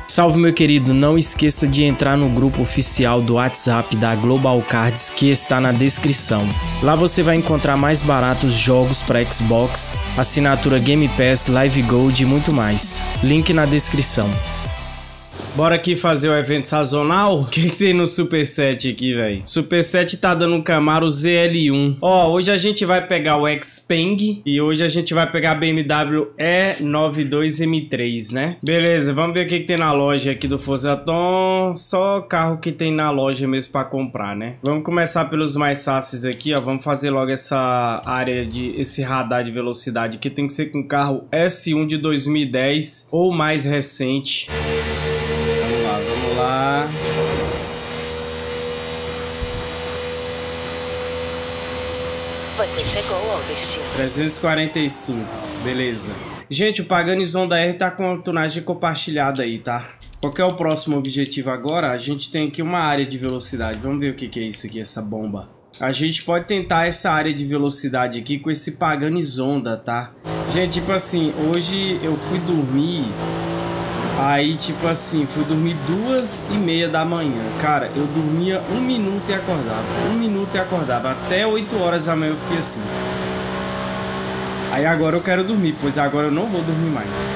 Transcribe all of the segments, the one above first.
Salve, meu querido, não esqueça de entrar no grupo oficial do WhatsApp da Global Cards que está na descrição. Lá você vai encontrar mais baratos jogos para Xbox, assinatura Game Pass, Live Gold e muito mais. Link na descrição. Bora aqui fazer o evento sazonal. O que tem no Super Set aqui, velho? Super Set tá dando um Camaro ZL1. Ó, hoje a gente vai pegar o Xpeng e hoje a gente vai pegar a BMW E92 M3, né? Beleza, vamos ver o que tem na loja aqui do Forzaton. Só carro que tem na loja mesmo pra comprar, né? Vamos começar pelos mais fáceis aqui, ó. Vamos fazer logo essa área de... esse radar de velocidade aqui. Tem que ser com carro S1 de 2010 ou mais recente. Vamos lá. Você chegou ao destino. 345, beleza. Gente, o Pagani Zonda R tá com a tunagem compartilhada aí, tá? Qual que é o próximo objetivo agora? A gente tem aqui uma área de velocidade. Vamos ver o que é isso aqui, essa bomba. A gente pode tentar essa área de velocidade aqui com esse Pagani Zonda, tá? Gente, tipo assim, hoje eu fui dormir... Aí, tipo assim, fui dormir 2h30 da manhã. Cara, eu dormia 1 minuto e acordava. 1 minuto e acordava. Até 8 horas da manhã eu fiquei assim. Aí agora eu quero dormir, pois agora eu não vou dormir mais.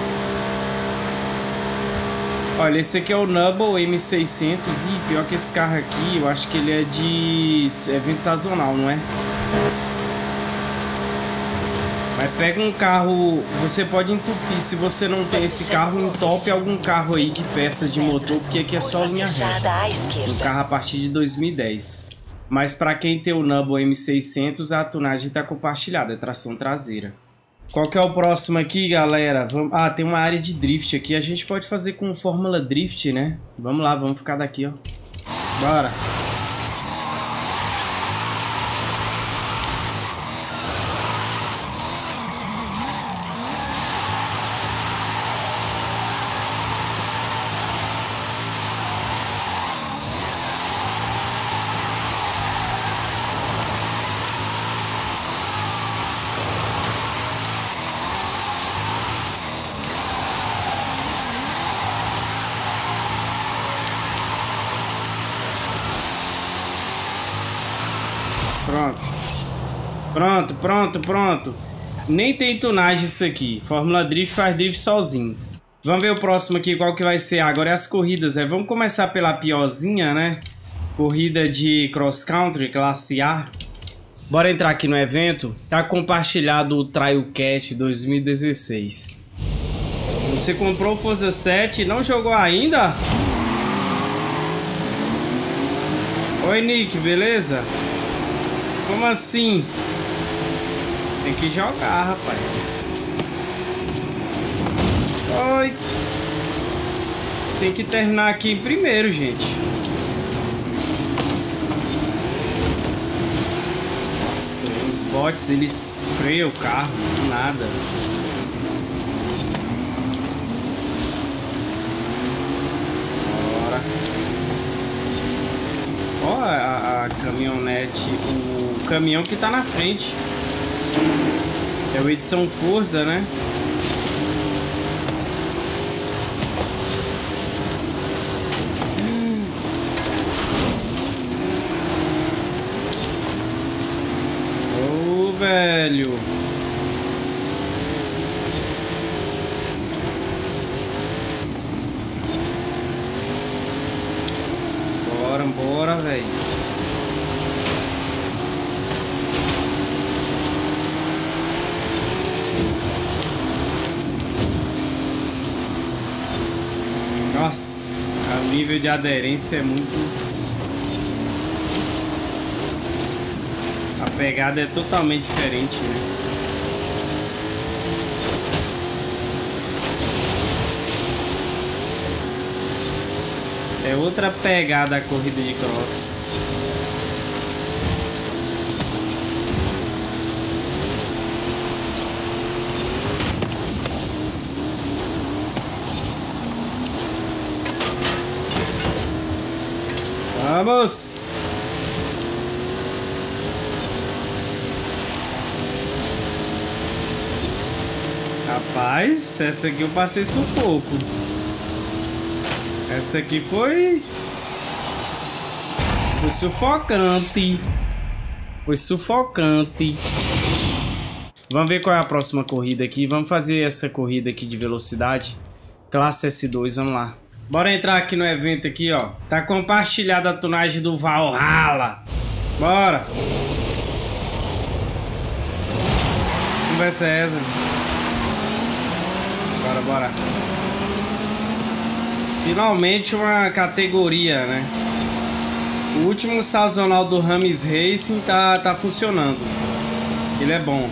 Olha, esse aqui é o Nubble M600. E pior que esse carro aqui, eu acho que ele é de evento sazonal, não é? Mas pega um carro, você pode entupir, se você não tem esse carro, entope algum carro aí de peças de motor, porque aqui é só linha reta. Um carro a partir de 2010. Mas para quem tem o Nubble M600, a tunagem está compartilhada, é tração traseira. Qual que é o próximo aqui, galera? Vamos... Ah, tem uma área de drift aqui, a gente pode fazer com Fórmula Drift, né? Vamos lá, vamos ficar daqui, ó. Bora! Pronto. Nem tem tunagem isso aqui. Fórmula Drift faz drift sozinho. Vamos ver o próximo aqui, qual que vai ser. Agora é as corridas, né? Vamos começar pela piorzinha, né? Corrida de cross country, classe A. Bora entrar aqui no evento. Tá compartilhado o Trailcat 2016. Você comprou o Forza 7 e não jogou ainda? Oi, Nick, beleza? Como assim? Tem que jogar, rapaz. Oi. Tem que terminar aqui em primeiro, gente. Nossa, os bots, eles freiam o carro do nada. Bora. Ó, a caminhonete, o caminhão que tá na frente. É o edição Forza, né? Ô, velho. Bora, velho. Nossa, o nível de aderência é muito... A pegada é totalmente diferente, né? É outra pegada a corrida de cross. Vamos! Rapaz, essa aqui eu passei sufoco. Essa aqui foi sufocante. Foi sufocante. Vamos ver qual é a próxima corrida aqui. Vamos fazer essa corrida aqui de velocidade. Classe S2, vamos lá. Bora entrar aqui no evento aqui, ó. Tá compartilhada a tunagem do Valhalla. Bora. Que conversa é essa? Bora, bora. Finalmente uma categoria, né? O último sazonal do Rames Racing tá funcionando. Ele é bom.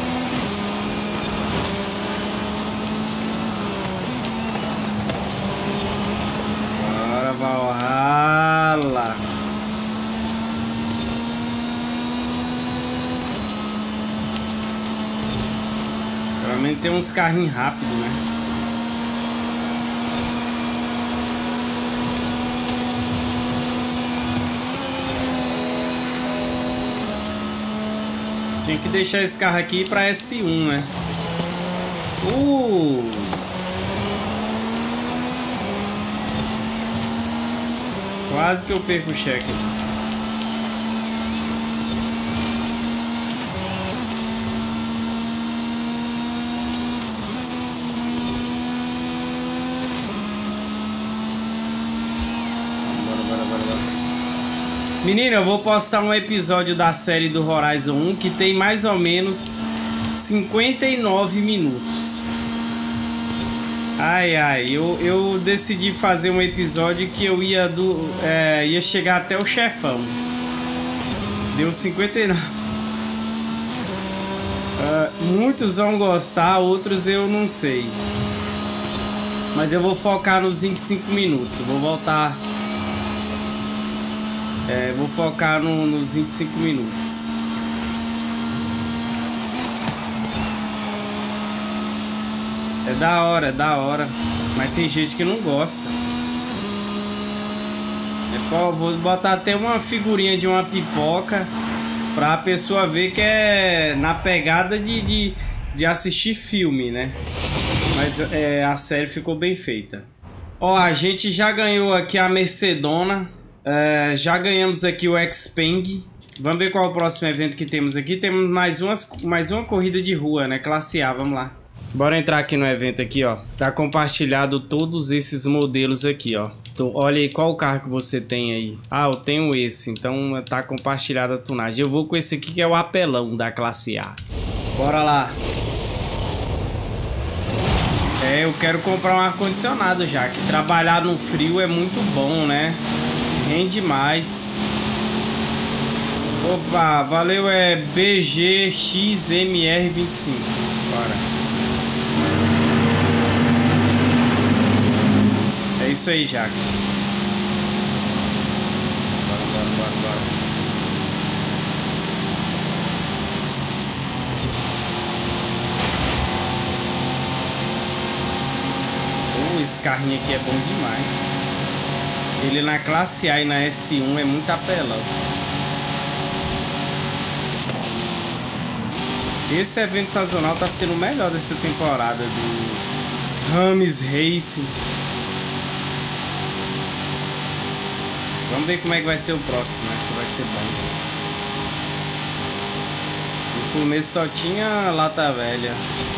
Bora, Valhalla. Pelo menos tem uns carrinhos rápidos, né? Tem que deixar esse carro aqui para S1, né? Quase que eu perco o cheque. Menina, eu vou postar um episódio da série do Horizon 1 que tem mais ou menos 59 minutos. Ai, ai, eu decidi fazer um episódio que eu ia chegar até o chefão. Deu 59. Muitos vão gostar, outros eu não sei. Mas eu vou focar nos 25 minutos. Vou voltar... vou focar nos 25 minutos. É da hora. Mas tem gente que não gosta. Vou botar até uma figurinha de uma pipoca pra pessoa ver que é na pegada de assistir filme, né? Mas a série ficou bem feita. Ó, a gente já ganhou aqui a Mercedona. Já ganhamos aqui o Xpeng. Vamos ver qual é o próximo evento que temos aqui. Temos mais uma corrida de rua, né? Classe A, vamos lá. Bora entrar aqui no evento aqui, ó. Tá compartilhado todos esses modelos aqui, ó. Olha aí, qual o carro que você tem aí? Ah, eu tenho esse, então tá compartilhada a tunagem. Eu vou com esse aqui que é o apelão da classe A. Bora lá. Eu quero comprar um ar-condicionado já, que trabalhar no frio é muito bom, né? Rende mais. Opa, valeu, BGXMR25. Bora. É isso aí, Jaque. Bora. Esse carrinho aqui é bom demais. Ele na classe A e na S1 é muito apelão. Esse evento sazonal tá sendo o melhor dessa temporada do Rames Racing. Vamos ver como é que vai ser o próximo, né? Se vai ser bom. No começo só tinha lata velha.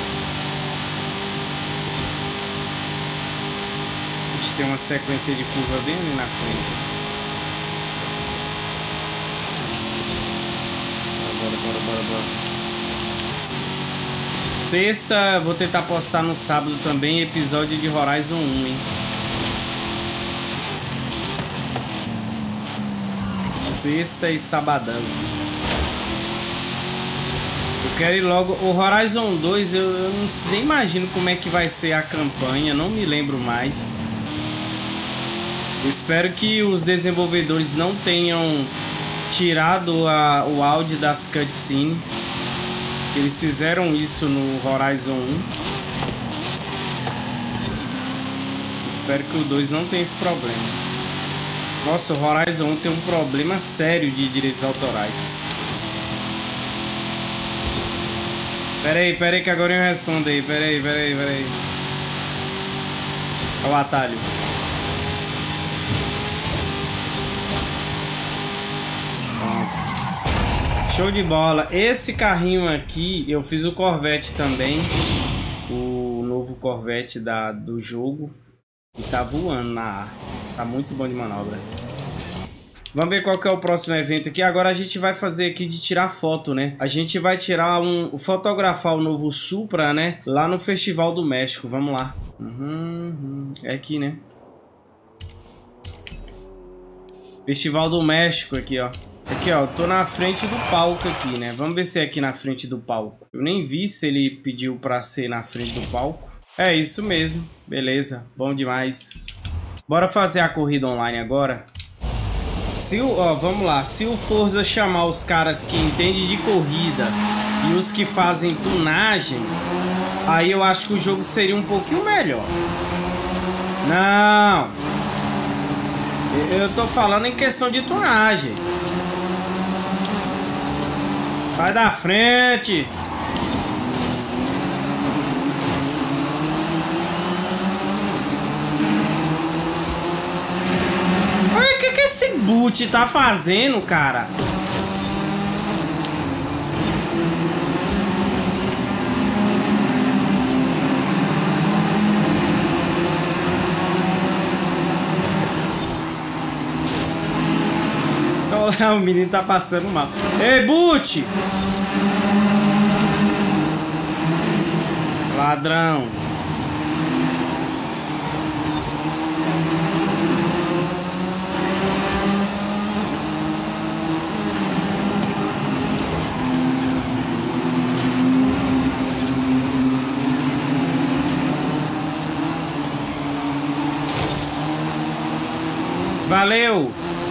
A gente tem uma sequência de curva bem ali na frente. Bora. Sexta, vou tentar postar no sábado também episódio de Horizon 1, hein? Sexta e sabadão. Eu quero ir logo. O Horizon 2 eu nem imagino como é que vai ser a campanha, não me lembro mais. Eu espero que os desenvolvedores não tenham tirado o áudio das cutscenes. Eles fizeram isso no Horizon 1. Espero que o 2 não tenha esse problema. Nossa, o Horizon 1 tem um problema sério de direitos autorais. Pera aí que agora eu respondo aí. Pera aí. Olha o atalho. Pronto. Show de bola. Esse carrinho aqui, eu fiz o Corvette também. O novo Corvette do jogo. E tá voando na ar. Tá muito bom de manobra. Vamos ver qual que é o próximo evento aqui. Agora a gente vai fazer aqui de tirar foto, né? A gente vai tirar fotografar o novo Supra, né? Lá no Festival do México. Vamos lá. É aqui, né? Festival do México aqui, ó. Aqui, ó. Tô na frente do palco aqui, né? Vamos ver se é aqui na frente do palco. Eu nem vi se ele pediu pra ser na frente do palco. É isso mesmo. Beleza. Bom demais. Bora fazer a corrida online agora. Vamos lá, se o Forza chamar os caras que entendem de corrida e os que fazem tunagem, aí eu acho que o jogo seria um pouquinho melhor. Não, eu tô falando em questão de tunagem. Sai da frente. O que esse boot tá fazendo, cara? Olha, o menino tá passando mal. Ei, boot! Ladrão. Valeu!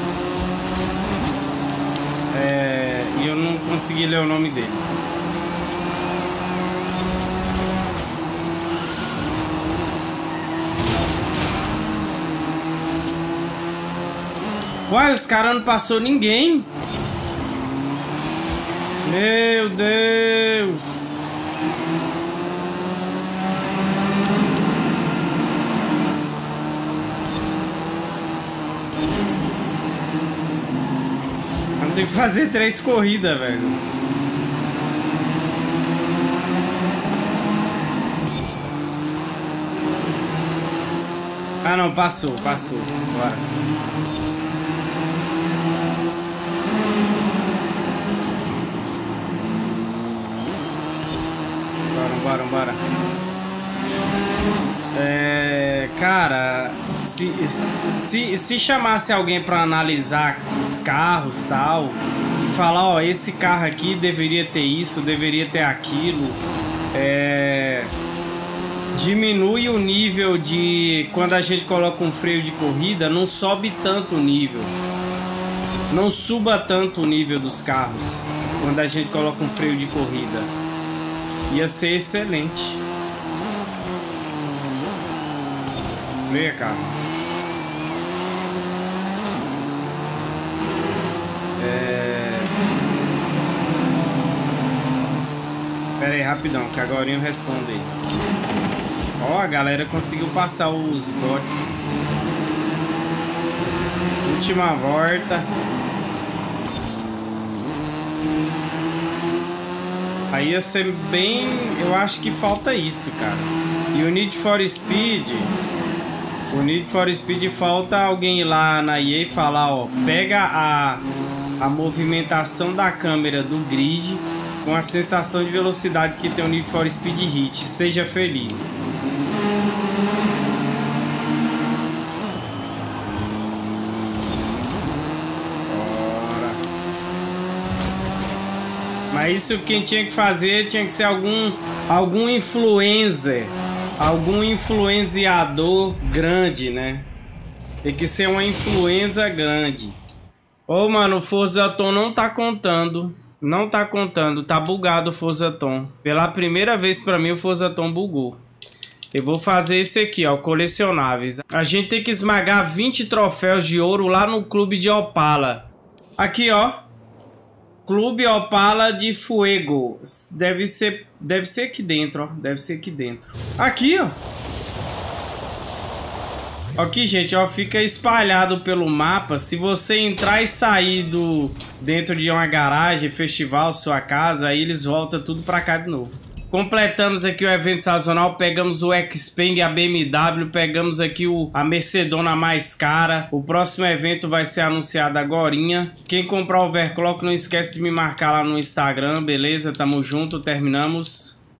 E eu não consegui ler o nome dele. Uai, os caras não passou ninguém. Meu Deus. Tem que fazer 3 corridas, velho. Ah, não, passou. Bora. Bora. Cara, se chamasse alguém para analisar os carros e tal, e falar, ó, esse carro aqui deveria ter isso, deveria ter aquilo, diminui o nível de... Quando a gente coloca um freio de corrida, não sobe tanto o nível. Não suba tanto o nível dos carros quando a gente coloca um freio de corrida. Ia ser excelente. Vem cá. Pera aí, rapidão, que agora eu respondo aí. Ó, a galera conseguiu passar os bots. Última volta. Aí ia ser bem... Eu acho que falta isso, cara. E o Need for Speed... O Need for Speed falta alguém ir lá na EA e falar, ó, pega a movimentação da câmera do grid com a sensação de velocidade que tem o Need for Speed Heat. Seja feliz. Bora. Mas isso quem tinha que fazer tinha que ser algum influencer. Algum influenciador grande, né? Tem que ser uma influenza grande. Ô, mano, o Forza Tom não tá contando. Não tá contando. Tá bugado o Forza Tom. Pela primeira vez pra mim o Forza Tom bugou. Eu vou fazer esse aqui, ó. Colecionáveis. A gente tem que esmagar 20 troféus de ouro lá no Clube de Opala. Aqui, ó. Clube Opala de Fuego. Deve ser aqui dentro, ó. Deve ser aqui dentro. Aqui, ó. Aqui, gente, ó, fica espalhado pelo mapa. Se você entrar e sair dentro de uma garagem, festival, sua casa, aí eles voltam tudo pra cá de novo. Completamos aqui o evento sazonal, pegamos o Xpeng, a BMW, pegamos aqui a Mercedona mais cara. O próximo evento vai ser anunciado agorinha. Quem comprar o overclock não esquece de me marcar lá no Instagram, beleza? Tamo junto, terminamos.